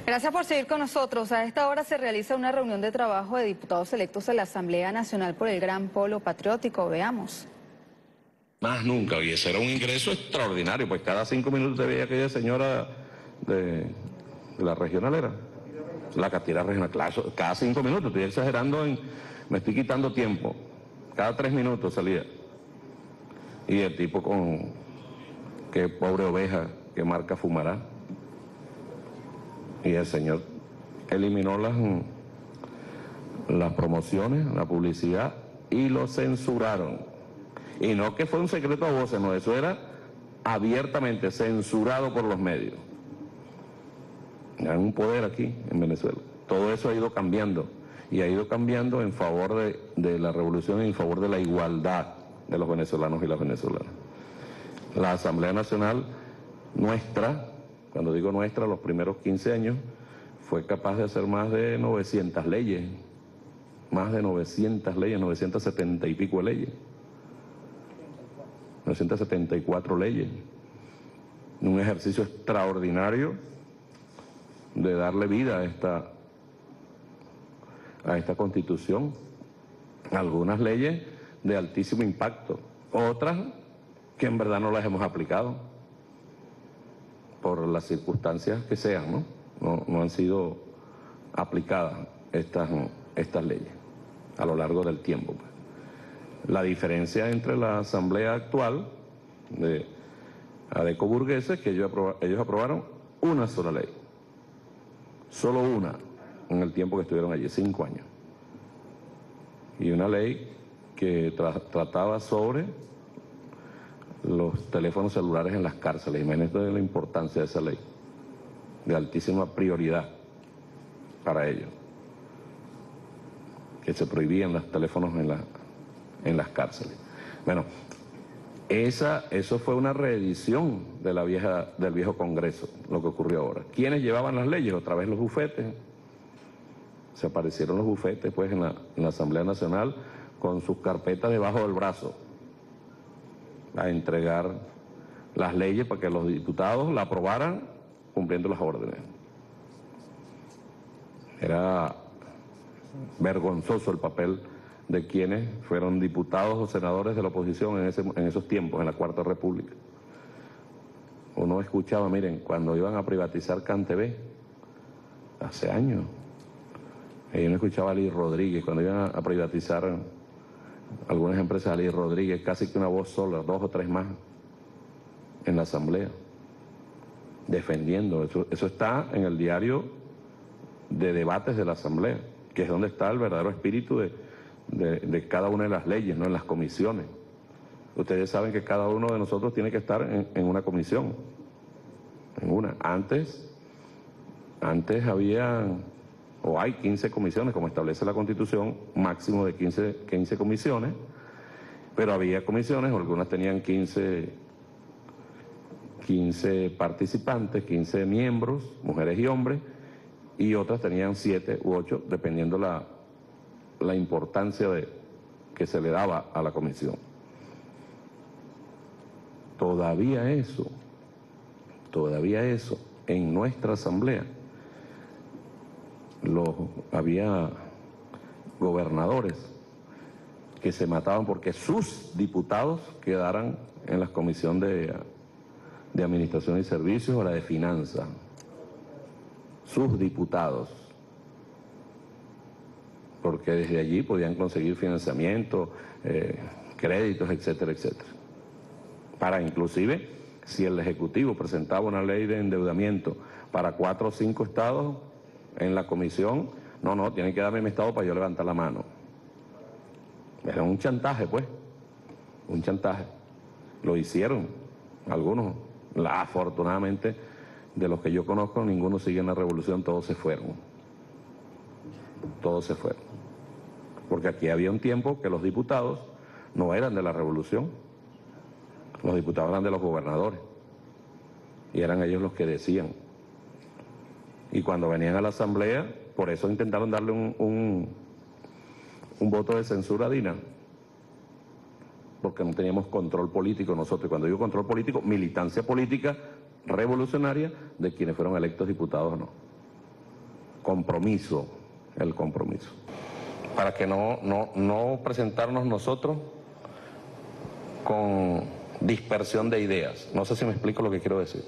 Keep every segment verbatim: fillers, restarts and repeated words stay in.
Gracias por seguir con nosotros. A esta hora se realiza una reunión de trabajo de diputados electos en la Asamblea Nacional por el Gran Polo Patriótico. Veamos. Más nunca, y ese era un ingreso extraordinario, pues cada cinco minutos te veía aquella señora de, de la regionalera, la castilla regional, claro, cada cinco minutos, estoy exagerando, en, me estoy quitando tiempo, cada tres minutos salía. Y el tipo con, qué pobre oveja, qué marca fumará. Y el señor eliminó las, las promociones, la publicidad, y lo censuraron. Y no que fue un secreto a voces, no, eso era abiertamente censurado por los medios. Hay un poder aquí en Venezuela. Todo eso ha ido cambiando, y ha ido cambiando en favor de, de la revolución y en favor de la igualdad de los venezolanos y las venezolanas. La Asamblea Nacional nuestra, cuando digo nuestra, los primeros quince años, fue capaz de hacer más de novecientas leyes, más de novecientas leyes, novecientas setenta y pico de leyes. novecientas setenta y cuatro leyes, un ejercicio extraordinario de darle vida a esta, a esta Constitución. Algunas leyes de altísimo impacto, otras que en verdad no las hemos aplicado, por las circunstancias que sean, ¿no? No, no han sido aplicadas estas, estas leyes a lo largo del tiempo, pues. La diferencia entre la asamblea actual de Adeco Burgueses es que ellos, aprobaron, ellos aprobaron una sola ley, solo una, en el tiempo que estuvieron allí, cinco años. Y una ley que tra trataba sobre los teléfonos celulares en las cárceles. Imagínate la importancia de esa ley, de altísima prioridad para ellos, que se prohibían los teléfonos en la en las cárceles. Bueno, esa, eso fue una reedición de la vieja, del viejo Congreso, lo que ocurrió ahora. ¿Quiénes llevaban las leyes? Otra vez los bufetes. Se aparecieron los bufetes, pues, en la, en la Asamblea Nacional con sus carpetas debajo del brazo a entregar las leyes para que los diputados la aprobaran cumpliendo las órdenes. Era vergonzoso el papel de quienes fueron diputados o senadores de la oposición en, ese, en esos tiempos, en la Cuarta República. Uno escuchaba, miren, cuando iban a privatizar CanTV, hace años, y uno escuchaba a Ali Rodríguez, cuando iban a privatizar algunas empresas, Ali Rodríguez, casi que una voz sola, dos o tres más, en la Asamblea, defendiendo. Eso, eso está en el diario de debates de la Asamblea, que es donde está el verdadero espíritu de De, de cada una de las leyes, no en las comisiones. Ustedes saben que cada uno de nosotros tiene que estar en, en una comisión, en una. Antes, antes había, o hay quince comisiones, como establece la Constitución, máximo de quince, quince comisiones, pero había comisiones, o algunas tenían quince, quince participantes, quince miembros, mujeres y hombres, y otras tenían siete u ocho, dependiendo la la importancia de, que se le daba a la comisión. Todavía eso, todavía eso, en nuestra asamblea, los, había gobernadores que se mataban porque sus diputados quedaran en la comisión de, de Administración y Servicios o la de Finanzas. Sus diputados. Porque desde allí podían conseguir financiamiento, eh, créditos, etcétera, etcétera. Para inclusive, si el Ejecutivo presentaba una ley de endeudamiento para cuatro o cinco estados en la comisión, no, no, tienen que darme mi estado para yo levantar la mano. Era un chantaje, pues, un chantaje. Lo hicieron, algunos. La, afortunadamente, de los que yo conozco, ninguno sigue en la revolución, todos se fueron. Todos se fueron. Porque aquí había un tiempo que los diputados no eran de la revolución. Los diputados eran de los gobernadores. Y eran ellos los que decían. Y cuando venían a la asamblea, por eso intentaron darle un, un, un voto de censura a Dina. Porque no teníamos control político nosotros. Y cuando digo control político, militancia política revolucionaria de quienes fueron electos diputados o no. compromiso, el compromiso. Para que no, no, no presentarnos nosotros con dispersión de ideas. No sé si me explico lo que quiero decir.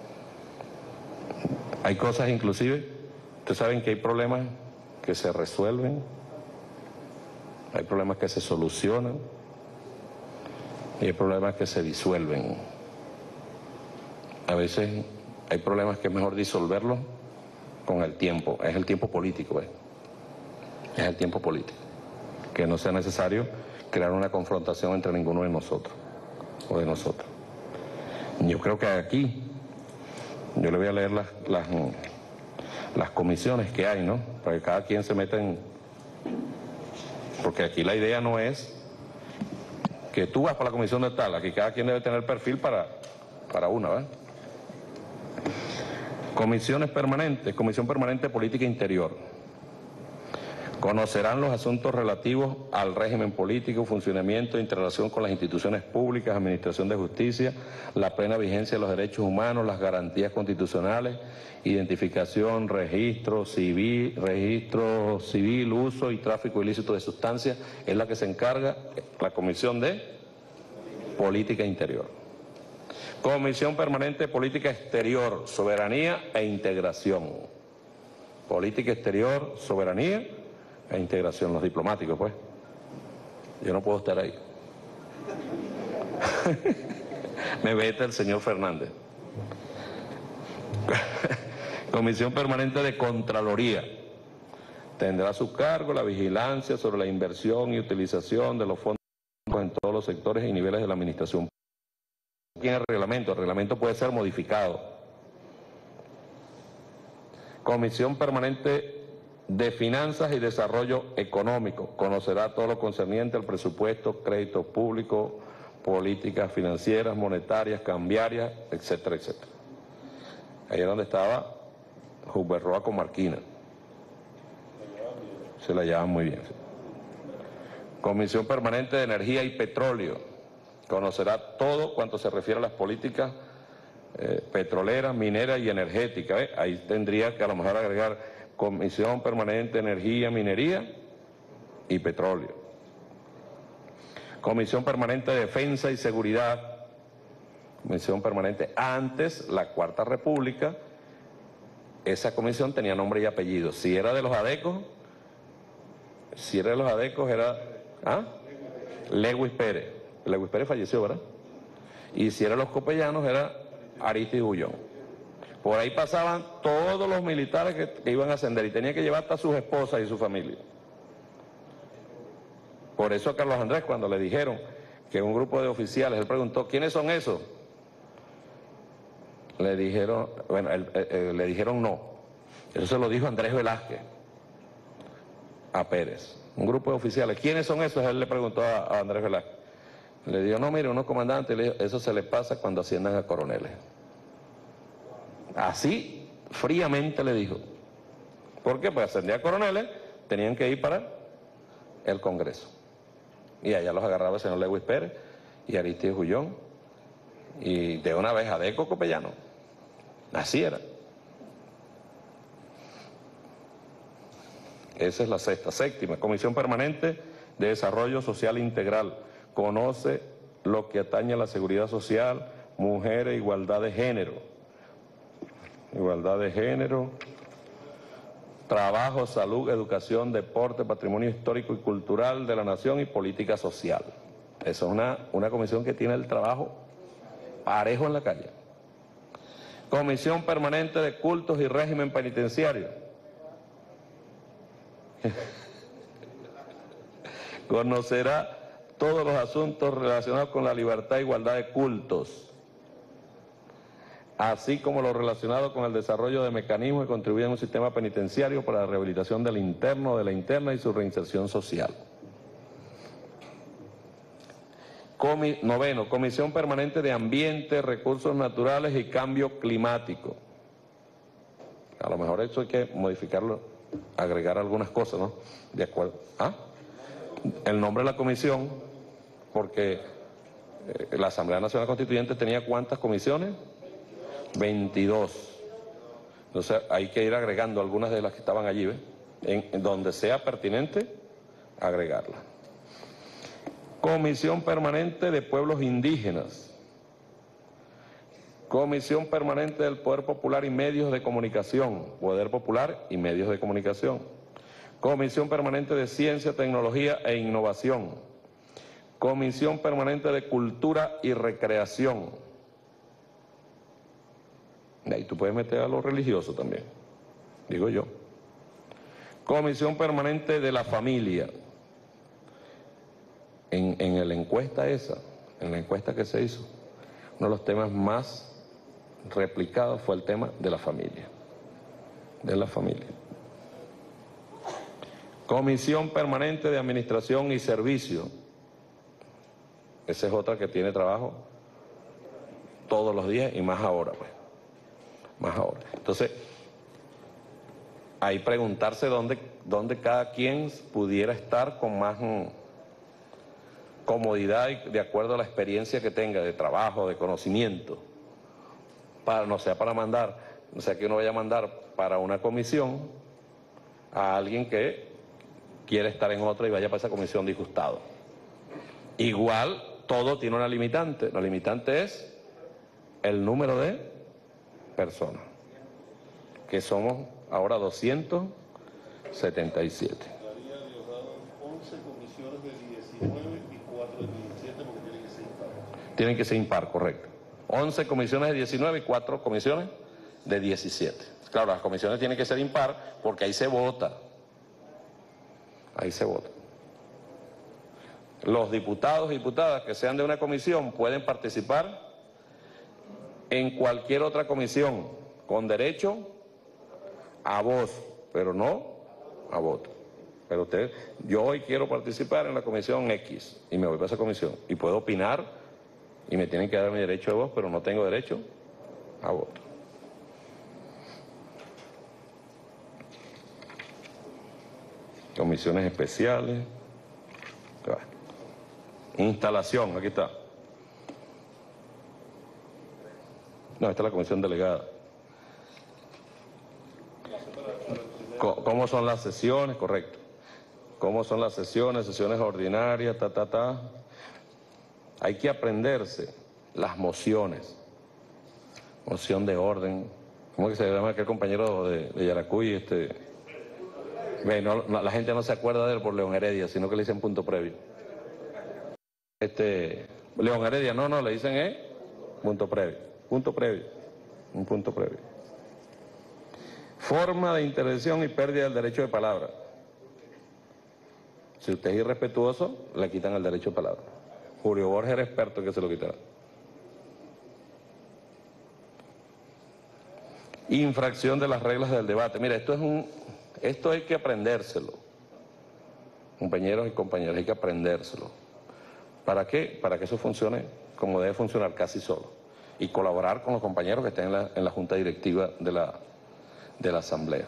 Hay cosas inclusive, ustedes saben que hay problemas que se resuelven, hay problemas que se solucionan y hay problemas que se disuelven. A veces hay problemas que es mejor disolverlos con el tiempo, es el tiempo político, ¿eh? es el tiempo político, que no sea necesario crear una confrontación entre ninguno de nosotros o de nosotros. Yo creo que aquí, yo le voy a leer las, las, las comisiones que hay, ¿no? Para que cada quien se meta en... Porque aquí la idea no es que tú vas para la comisión de tal, aquí cada quien debe tener perfil para, para una, ¿verdad? Comisiones permanentes, Comisión Permanente de Política Interior. Conocerán los asuntos relativos al régimen político, funcionamiento e interrelación con las instituciones públicas, administración de justicia, la plena vigencia de los derechos humanos, las garantías constitucionales, identificación, registro civil, registro civil, uso y tráfico ilícito de sustancias. Es la que se encarga la Comisión de Política Interior. Comisión Permanente de Política Exterior, Soberanía e Integración. Política Exterior, Soberanía e integración, los diplomáticos, pues. Yo no puedo estar ahí. Me veta el señor Fernández. Comisión Permanente de Contraloría. Tendrá a su cargo la vigilancia sobre la inversión y utilización de los fondos en todos los sectores y niveles de la administración. Aquí en el reglamento, el reglamento puede ser modificado. Comisión Permanente de Finanzas y Desarrollo Económico. Conocerá todo lo concerniente al presupuesto, crédito público, políticas financieras, monetarias, cambiarias, etcétera, etcétera. Ahí es donde estaba Huberroa con Marquina. Se la llevan muy bien. Comisión Permanente de Energía y Petróleo. Conocerá todo cuanto se refiere a las políticas eh, petroleras, mineras y energéticas. ¿eh? Ahí tendría que a lo mejor agregar Comisión Permanente de Energía, Minería y Petróleo. Comisión Permanente de Defensa y Seguridad. Comisión Permanente. Antes, la Cuarta República, esa comisión tenía nombre y apellido. Si era de los adecos, si era de los adecos era... ¿Ah? Lewis Pérez. Lewis Pérez falleció, ¿verdad? Y si era de los copellanos era Aristides Bullón. Por ahí pasaban todos los militares que, que iban a ascender y tenía que llevar hasta sus esposas y su familia. Por eso a Carlos Andrés, cuando le dijeron que un grupo de oficiales, él preguntó, ¿quiénes son esos? Le dijeron, bueno, él, eh, le dijeron no. Eso se lo dijo Andrés Velázquez a Pérez. Un grupo de oficiales, ¿quiénes son esos? Él le preguntó a, a Andrés Velázquez. Le dijo, no, mire, unos comandantes, le dijo, eso se le pasa cuando asciendan a coroneles. Así, fríamente le dijo. ¿Por qué? Pues ascendía a coroneles, tenían que ir para el Congreso. Y allá los agarraba el señor Lewis Pérez y Aristides Bullón. Y de una vez adeco copellano. Así era. Esa es la sexta. Séptima, Comisión Permanente de Desarrollo Social Integral. Conoce lo que atañe a la seguridad social, mujeres, igualdad de género. Igualdad de género, trabajo, salud, educación, deporte, patrimonio histórico y cultural de la nación y política social. Esa es una, una comisión que tiene el trabajo parejo en la calle. Comisión Permanente de Cultos y Régimen Penitenciario. Conocerá todos los asuntos relacionados con la libertad e igualdad de cultos, así como lo relacionado con el desarrollo de mecanismos que contribuyen a un sistema penitenciario para la rehabilitación del interno, de la interna y su reinserción social. Comi, noveno, Comisión Permanente de Ambiente, Recursos Naturales y Cambio Climático. A lo mejor eso hay que modificarlo, agregar algunas cosas, ¿no? De acuerdo. ¿Ah? El nombre de la comisión, porque eh, la Asamblea Nacional Constituyente tenía ¿cuántas comisiones? veintidós. Entonces hay que ir agregando algunas de las que estaban allí, ¿ves? En, en donde sea pertinente, agregarlas. Comisión Permanente de Pueblos Indígenas. Comisión Permanente del Poder Popular y Medios de Comunicación. Poder Popular y Medios de Comunicación. Comisión Permanente de Ciencia, Tecnología e Innovación. Comisión Permanente de Cultura y Recreación. Y ahí tú puedes meter a lo religioso también, digo yo. Comisión Permanente de la Familia. En, en la encuesta esa, en la encuesta que se hizo, uno de los temas más replicados fue el tema de la familia. De la familia. Comisión Permanente de Administración y Servicio. Esa es otra que tiene trabajo todos los días y más ahora, pues. Más ahora. Entonces, ahí preguntarse dónde, dónde cada quien pudiera estar con más mm, comodidad y de acuerdo a la experiencia que tenga de trabajo, de conocimiento, para no sea para mandar, no sea que uno vaya a mandar para una comisión a alguien que quiere estar en otra y vaya para esa comisión disgustado. Igual, todo tiene una limitante. La limitante es el número de personas, que somos ahora doscientos setenta y siete. once comisiones de diecinueve y cuatro de diecisiete porque tienen que ser impar. Tienen que ser impar, correcto. once comisiones de diecinueve y cuatro comisiones de diecisiete. Claro, las comisiones tienen que ser impar porque ahí se vota. Ahí se vota. Los diputados y diputadas que sean de una comisión pueden participar en cualquier otra comisión con derecho a voz, pero no a voto. Pero usted, yo hoy quiero participar en la comisión X y me voy para esa comisión y puedo opinar y me tienen que dar mi derecho de voz, pero no tengo derecho a voto. Comisiones especiales. Instalación, aquí está. No, esta es la comisión delegada. ¿Cómo son las sesiones? Correcto. ¿Cómo son las sesiones? Sesiones ordinarias, ta, ta, ta. Hay que aprenderse las mociones. Moción de orden. ¿Cómo que se llama aquel compañero de, de Yaracuy? Este... Bueno, no, la gente no se acuerda de él por León Heredia, sino que le dicen punto previo. Este, León Heredia, no, no, le dicen eh, punto previo, punto previo, un punto previo. Forma de intervención y pérdida del derecho de palabra. Si usted es irrespetuoso, le quitan el derecho de palabra. Julio Borges era experto en que se lo quitara. Infracción de las reglas del debate. Mira, esto es un, esto hay que aprendérselo. Compañeros y compañeras, hay que aprendérselo. ¿Para qué? Para que eso funcione como debe funcionar, casi solo. Y colaborar con los compañeros que estén en la, en la junta directiva de la, de la asamblea.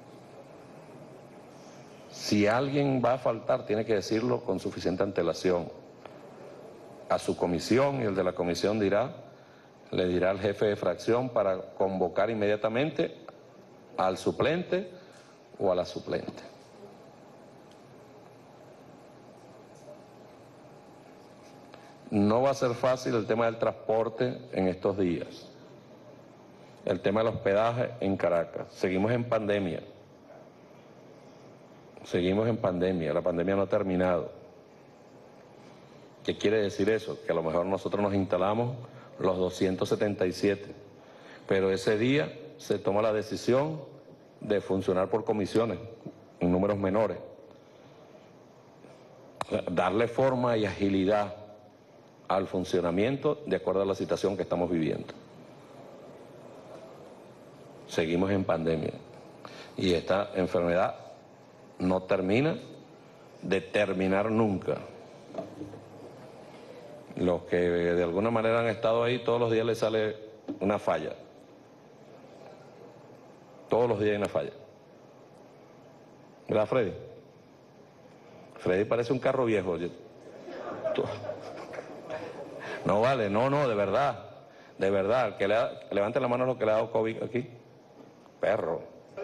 Si alguien va a faltar, tiene que decirlo con suficiente antelación a su comisión, y el de la comisión dirá, le dirá al jefe de fracción para convocar inmediatamente al suplente o a la suplente. No va a ser fácil el tema del transporte en estos días. El tema del hospedaje en Caracas. Seguimos en pandemia. Seguimos en pandemia. La pandemia no ha terminado. ¿Qué quiere decir eso? Que a lo mejor nosotros nos instalamos los doscientos setenta y siete. Pero ese día se toma la decisión de funcionar por comisiones, en números menores. Darle forma y agilidad al funcionamiento de acuerdo a la situación que estamos viviendo. Seguimos en pandemia y esta enfermedad no termina de terminar nunca. Los que de alguna manera han estado ahí, todos los días les sale una falla. Todos los días hay una falla. ¿Verdad, Freddy? Freddy parece un carro viejo. No vale, no, no, de verdad, de verdad. Que le ha, levante la mano a los que le ha dado COVID aquí. perro.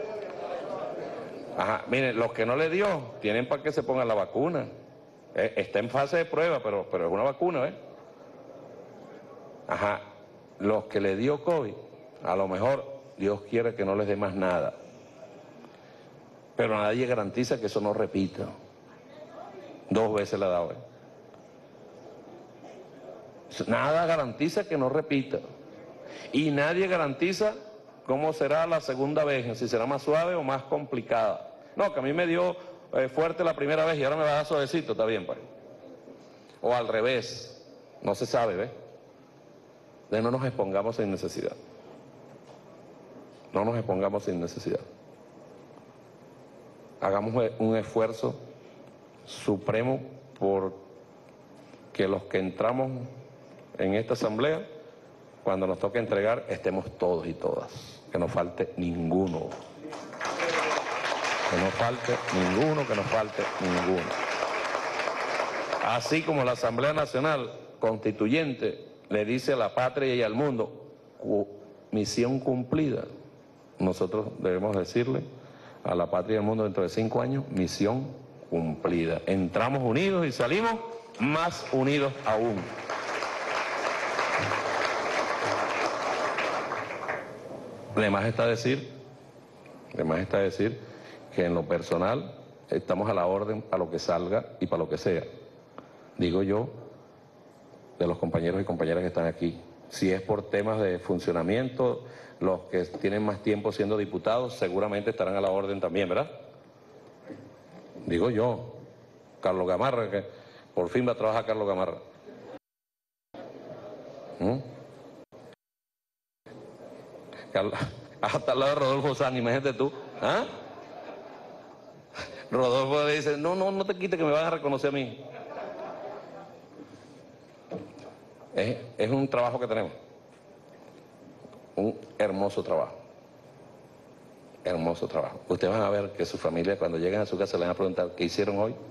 Ajá, miren, los que no le dio, tienen para que se pongan la vacuna. Eh, está en fase de prueba, pero, pero es una vacuna, ¿eh? Ajá, los que le dio COVID, a lo mejor Dios quiere que no les dé más nada. Pero nadie garantiza que eso no repita. Dos veces le ha dado, ¿eh? Nada garantiza que no repita. Y nadie garantiza cómo será la segunda vez, si será más suave o más complicada. No, que a mí me dio eh, fuerte la primera vez y ahora me va a dar suavecito, está bien, pues. O al revés, no se sabe, ¿ves? De no nos expongamos sin necesidad. No nos expongamos sin necesidad. Hagamos un esfuerzo supremo por que los que entramos en esta asamblea, cuando nos toque entregar, estemos todos y todas. Que no falte ninguno. Que no falte ninguno, que no falte ninguno. Así como la Asamblea Nacional Constituyente le dice a la patria y al mundo, misión cumplida, nosotros debemos decirle a la patria y al mundo dentro de cinco años, misión cumplida. Entramos unidos y salimos más unidos aún. Además está decir, además está decir que en lo personal estamos a la orden para lo que salga y para lo que sea. Digo yo, de los compañeros y compañeras que están aquí. Si es por temas de funcionamiento, los que tienen más tiempo siendo diputados seguramente estarán a la orden también, ¿verdad? Digo yo, Carlos Gamarra, que por fin va a trabajar Carlos Gamarra. ¿Mm? Carlos, hasta al lado de Rodolfo Sanz, imagínate tú. ¿Ah? Rodolfo le dice, no, no, no te quites que me van a reconocer a mí. Es, es un trabajo que tenemos. Un hermoso trabajo. Hermoso trabajo. Ustedes van a ver que su familia, cuando lleguen a su casa, les van a preguntar, ¿qué hicieron hoy?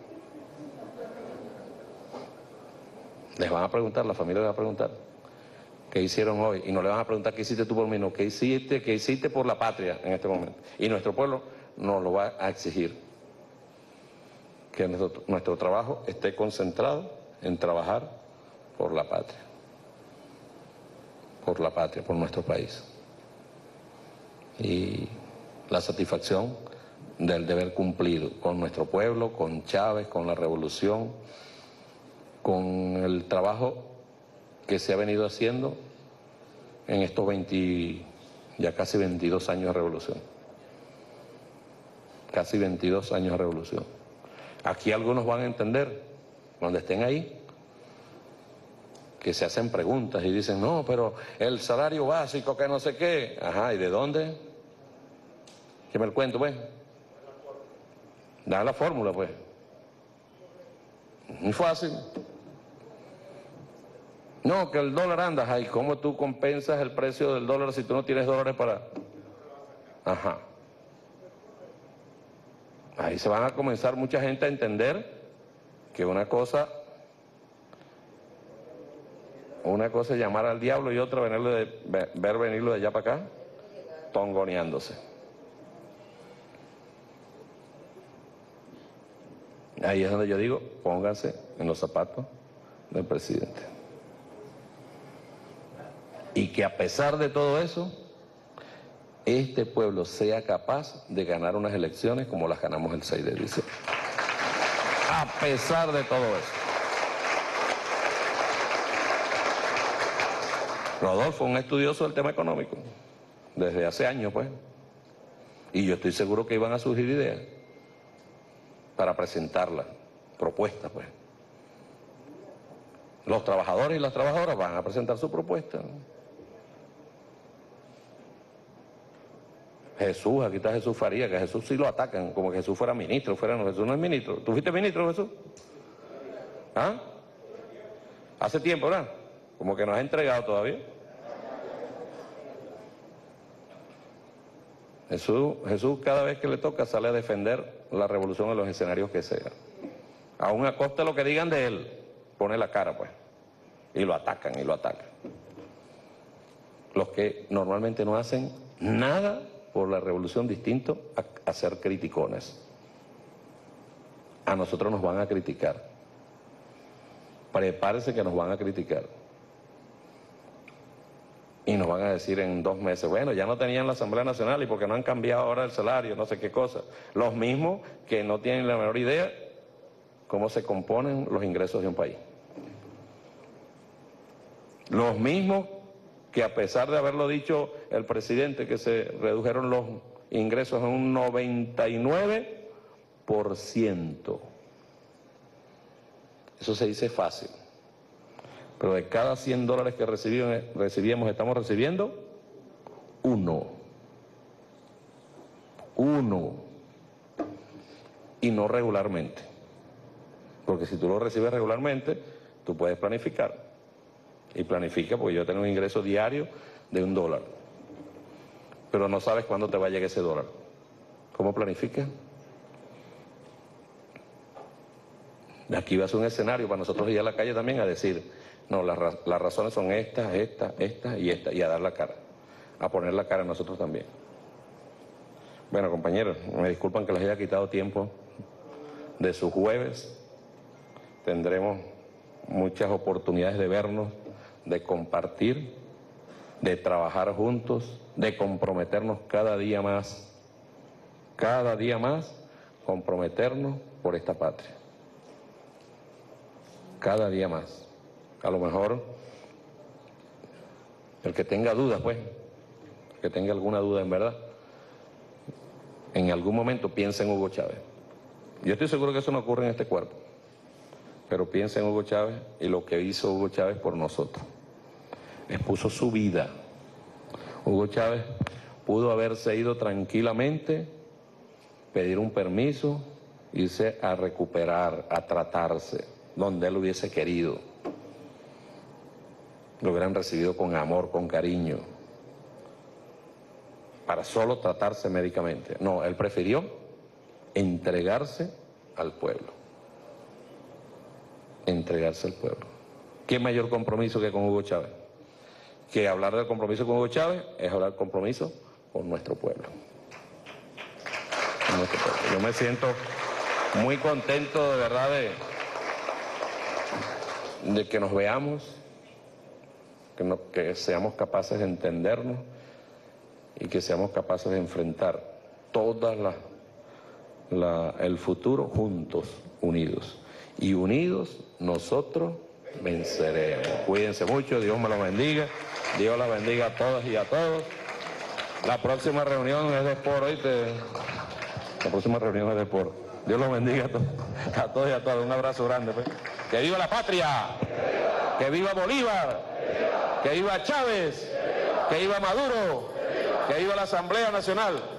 Les van a preguntar, la familia les va a preguntar, ¿qué hicieron hoy? Y no le van a preguntar, ¿qué hiciste tú por mí? No, ¿qué hiciste, qué hiciste por la patria en este momento? Y nuestro pueblo nos lo va a exigir. Que nuestro, nuestro trabajo esté concentrado en trabajar por la patria. Por la patria, por nuestro país. Y la satisfacción del deber cumplido con nuestro pueblo, con Chávez, con la revolución, con el trabajo que se ha venido haciendo en estos veinte, ya casi veintidós años de revolución. Casi veintidós años de revolución. Aquí algunos van a entender, cuando estén ahí, que se hacen preguntas y dicen, no, pero el salario básico, que no sé qué. Ajá, ¿y de dónde? Que me lo cuento, pues. Da la fórmula, pues. Muy fácil. No, que el dólar anda, ay, ¿cómo tú compensas el precio del dólar si tú no tienes dólares para...? Ajá. Ahí se van a comenzar mucha gente a entender que una cosa... Una cosa es llamar al diablo y otra venirlo de, ver venirlo de allá para acá, tongoneándose. Ahí es donde yo digo, pónganse en los zapatos del presidente. Y que a pesar de todo eso, este pueblo sea capaz de ganar unas elecciones como las ganamos el seis de diciembre. A pesar de todo eso. Rodolfo, un estudioso del tema económico, desde hace años, pues. Y yo estoy seguro que iban a surgir ideas para presentarlas, propuestas, pues. Los trabajadores y las trabajadoras van a presentar su propuesta. Jesús, aquí está Jesús Faría, que a Jesús sí lo atacan, como que Jesús fuera ministro, fuera no, Jesús no es ministro. ¿Tú fuiste ministro, Jesús? ¿Ah? Hace tiempo, ¿verdad? Como que nos ha entregado todavía. Jesús, Jesús cada vez que le toca sale a defender la revolución en los escenarios que sea. Aún a costa de lo que digan de él, pone la cara, pues. Y lo atacan, y lo atacan. Los que normalmente no hacen nada por la revolución distinto a, a ser criticones. A nosotros nos van a criticar. Prepárese que nos van a criticar. Y nos van a decir en dos meses, bueno, ya no tenían la Asamblea Nacional y porque no han cambiado ahora el salario, no sé qué cosa. Los mismos que no tienen la menor idea cómo se componen los ingresos de un país. Los mismos que a pesar de haberlo dicho el presidente, que se redujeron los ingresos en un noventa y nueve por ciento. Eso se dice fácil. Pero de cada cien dólares que recibimos, recibíamos, estamos recibiendo uno. Uno. Y no regularmente. Porque si tú lo recibes regularmente, tú puedes planificar. Y planifica, porque yo tengo un ingreso diario de un dólar. Pero no sabes cuándo te va a llegar ese dólar. ¿Cómo planificas? Aquí va a ser un escenario para nosotros ir a la calle también a decir, no, las, las razones son estas, estas, estas y estas, y a dar la cara, a poner la cara nosotros también. Bueno, compañeros, me disculpan que les haya quitado tiempo de su jueves. Tendremos muchas oportunidades de vernos, de compartir, de trabajar juntos, de comprometernos cada día más, cada día más, comprometernos por esta patria. Cada día más. A lo mejor, el que tenga dudas, pues, el que tenga alguna duda en verdad, en algún momento piensa en Hugo Chávez. Yo estoy seguro que eso no ocurre en este cuerpo, pero piensa en Hugo Chávez y lo que hizo Hugo Chávez por nosotros. Expuso su vida. Hugo Chávez pudo haberse ido tranquilamente, pedir un permiso, irse a recuperar, a tratarse, donde él hubiese querido. Lo hubieran recibido con amor, con cariño, para solo tratarse médicamente. No, él prefirió entregarse al pueblo. Entregarse al pueblo. ¿Qué mayor compromiso que con Hugo Chávez? Que hablar del compromiso con Hugo Chávez es hablar del compromiso con nuestro pueblo. Con nuestro pueblo. Yo me siento muy contento de verdad de, de que nos veamos, que, no, que seamos capaces de entendernos y que seamos capaces de enfrentar toda la, la, el futuro juntos, unidos. Y unidos nosotros venceremos. Cuídense mucho, Dios me los bendiga, Dios la bendiga a todas y a todos. La próxima reunión es de Sport, ¿oíste? La próxima reunión es de Sport. Dios los bendiga a, to a todos y a todas. Un abrazo grande, pues. ¡Que viva la patria! ¡Que viva Bolívar! ¡Que viva Chávez! ¡Que viva Maduro! ¡Que viva la Asamblea Nacional!